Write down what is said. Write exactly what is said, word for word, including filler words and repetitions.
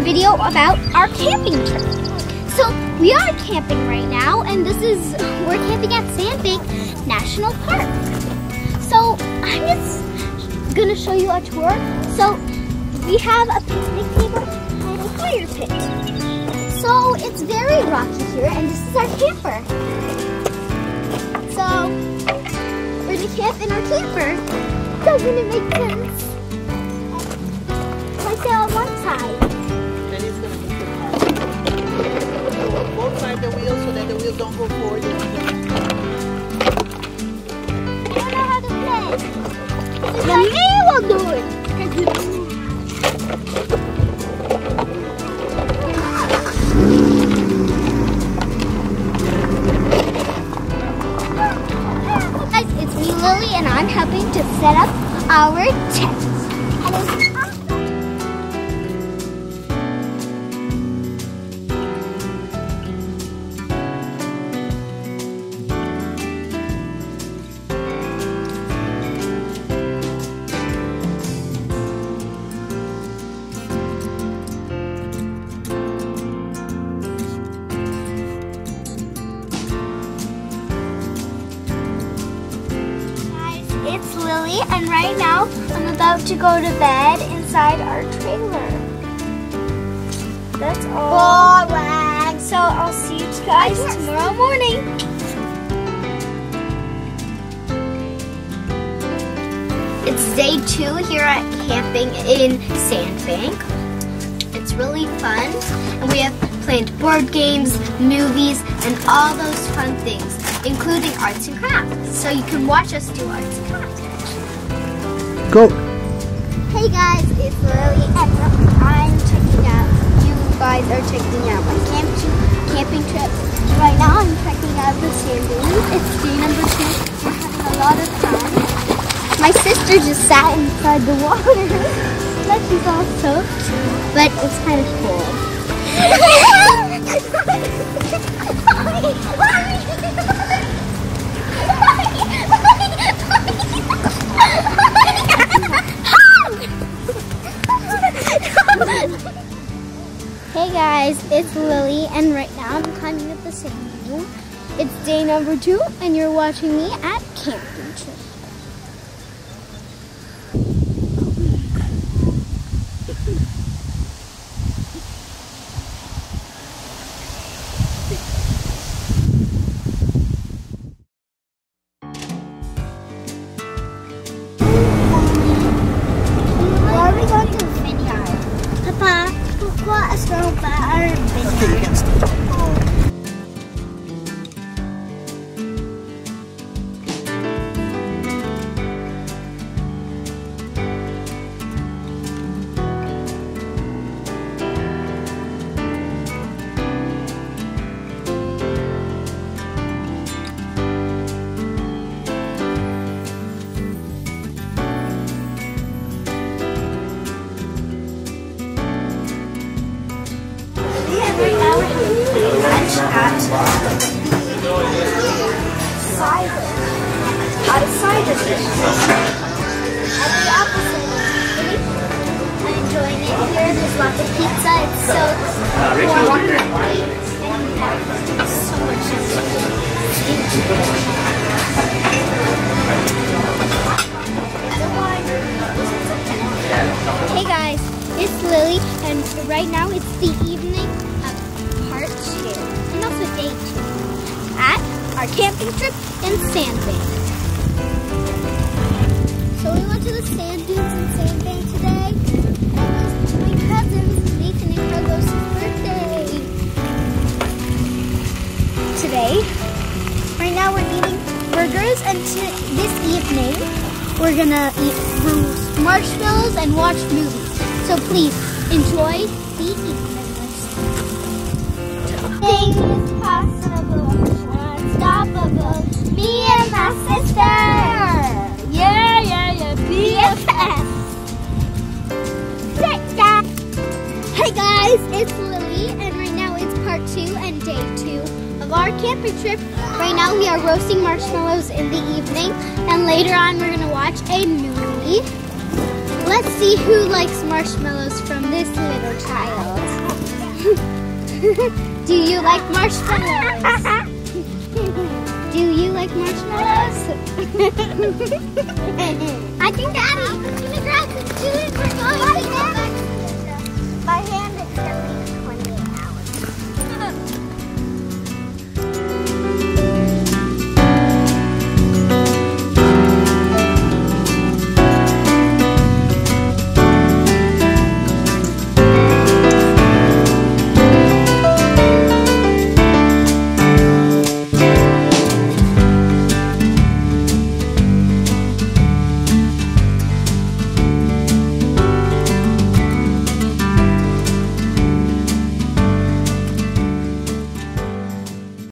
video about our camping trip. So we are camping right now, and this is, we're camping at Sandbank National Park. So I'm just gonna show you a tour. So we have a picnic table and a fire pit. So it's very rocky here, and this is our camper. So we're gonna camp in our camper. Doesn't it make sense? Like that on one side. Then it's gonna be good. Both sides of the wheels so that the wheels don't go forward. I don't know how to play. The me will do it. Guys, it's me, Lily, and I'm helping to set up our tent. And it's It's Lily, and right now I'm about to go to bed inside our trailer. That's all. Boring. So I'll see you guys tomorrow morning. It's day two here at camping in Sandbank. It's really fun, and we have planned board games, movies, and all those fun things, including arts and crafts. So you can watch us do arts and crafts. Go! Hey guys, it's Lily, and I'm checking out, you guys are checking out my camp camping trip. Right now I'm checking out the sand dunes. It's day number two. We're having a lot of fun. My sister just sat inside the water. Look, she's all soaked, but it's kind of cold. Hey guys, it's Lily, and right now I'm climbing up the sand dune. It's day number two, and you're watching me at camping trip. Where are we going to the vineyard? Papa, pourquoi est-ce qu'on va à un vineyard? Cider. Out of cider dish. At the opposite. I'm enjoying it here. There's lots of pizza. It's so warm. And so much. Hey guys, it's Lily, and right now it's the evening of part two, and also day two, at our camping trip in Sandbank. So we went to the sand dunes in Sandbank today, and it was my cousins, Nathan and Carlos' birthday today. Right now we're eating burgers, and this evening we're gonna eat marshmallows and watch movies. So please enjoy the evening. Thing is possible, unstoppable. Me and my sister. Yeah, yeah, yeah. B F F. Hey guys, it's Lily, and right now it's part two and day two of our camping trip. Right now we are roasting marshmallows in the evening, and later on we're gonna watch a movie. Let's see who likes marshmallows from this little child. Do you like marshmallows? Do you like marshmallows? I think Daddy's gonna grab some food for going.